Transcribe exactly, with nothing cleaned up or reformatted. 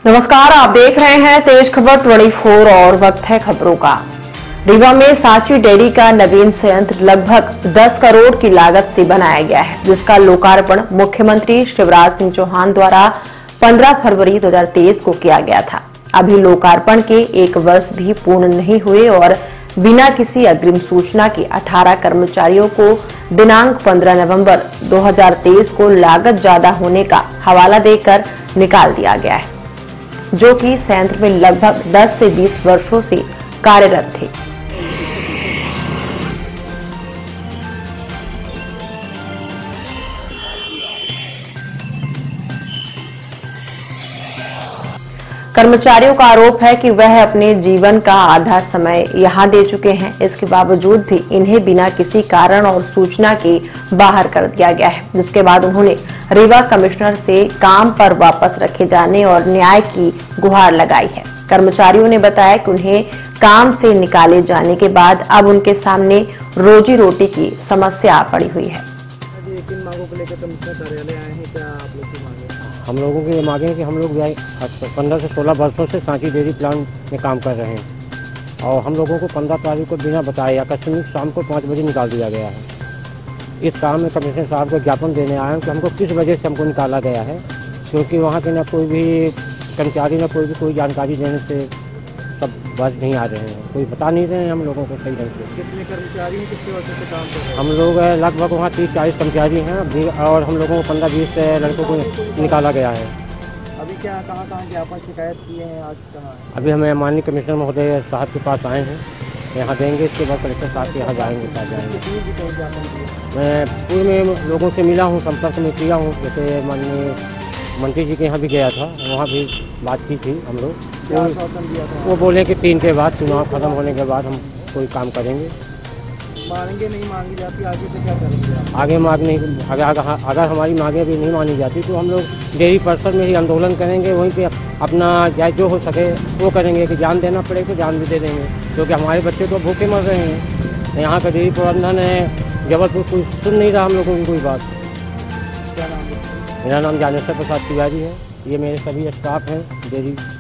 नमस्कार, आप देख रहे हैं तेज खबर चौबीस और वक्त है खबरों का। रीवा में सांची डेयरी का नवीन संयंत्र लगभग दस करोड़ की लागत से बनाया गया है, जिसका लोकार्पण मुख्यमंत्री शिवराज सिंह चौहान द्वारा पंद्रह फरवरी दो हज़ार तेईस को किया गया था। अभी लोकार्पण के एक वर्ष भी पूर्ण नहीं हुए और बिना किसी अग्रिम सूचना के अठारह कर्मचारियों को दिनांक पंद्रह नवंबर दो हज़ार तेईस को लागत ज्यादा होने का हवाला देकर निकाल दिया गया है, जो कि संयंत्र में लगभग दस से बीस वर्षों से कार्यरत थे। कर्मचारियों का आरोप है कि वह अपने जीवन का आधा समय यहां दे चुके हैं। इसके बावजूद भी इन्हें बिना किसी कारण और सूचना के बाहर कर दिया गया है, जिसके बाद उन्होंने रीवा कमिश्नर से काम पर वापस रखे जाने और न्याय की गुहार लगाई है। कर्मचारियों ने बताया कि उन्हें काम से निकाले जाने के बाद अब उनके सामने रोजी रोटी की समस्या पड़ी हुई है। किन मांगों को लेकर कमिश्नर कार्यालय आए हैं, क्या आप लोग की मांगे? हम लोगों की ये मांगे हैं कि हम लोग पंद्रह से सोलह वर्षों से सांची डेयरी प्लांट में काम कर रहे हैं और हम लोगों को पंद्रह तारीख को बिना बताए आकस्मिक शाम को पाँच बजे निकाल दिया गया है। इस काम में कमिश्नर साहब को ज्ञापन देने आए हैं कि हमको किस वजह से हमको निकाला गया है, क्योंकि वहाँ पे न कोई भी कर्मचारी न कोई भी कोई जानकारी देने से सब बच नहीं आ रहे हैं, कोई बता नहीं रहे हैं हम लोगों को सही ढंग से। कितने कर्मचारी हैं, कितने वर्षों से काम कर रहे हैं? हम लोग लगभग वहाँ तीस चालीस कर्मचारी हैं अभी और हम लोगों को पंद्रह बीस लड़कों को निकाला गया है। अभी क्या कहाँ कहाँ ज्ञापन शिकायत किए हैं, आज कहाँ? अभी हमें माननीय कमिश्नर महोदय साहब के पास आए हैं, यहाँ देंगे, इसके बाद कलेक्टर साहब के यहाँ जाएंगे पास जाएंगे। मैं पूर्व में लोगों से मिला हूँ, संपर्क में किया हूँ, जैसे माननीय मंत्री जी के यहाँ भी गया था, वहाँ भी बात की थी हम लोग। वो बोले कि तीन के बाद चुनाव खत्म होने के बाद हम कोई काम करेंगे। मांगे नहीं मांगी जाती, आगे से क्या करेंगे? आगे मांग नहीं अगर अगर, अगर हमारी मांगे भी नहीं मानी जाती तो हम लोग डेयरी परिषद में ही आंदोलन करेंगे, वहीं पे अपना चाहे जो हो सके वो करेंगे कि जान देना पड़े तो जान भी दे देंगे, क्योंकि हमारे बच्चे तो भूखे मर रहे हैं। यहाँ का डेयरी प्रबंधन है जबलपुर, कोई सुन नहीं रहा हम लोगों की कोई बात। क्या नाम है? मेरा नाम ज्ञानेश्वर प्रसाद तिवारी है, ये मेरे सभी स्टाफ हैं डेयरी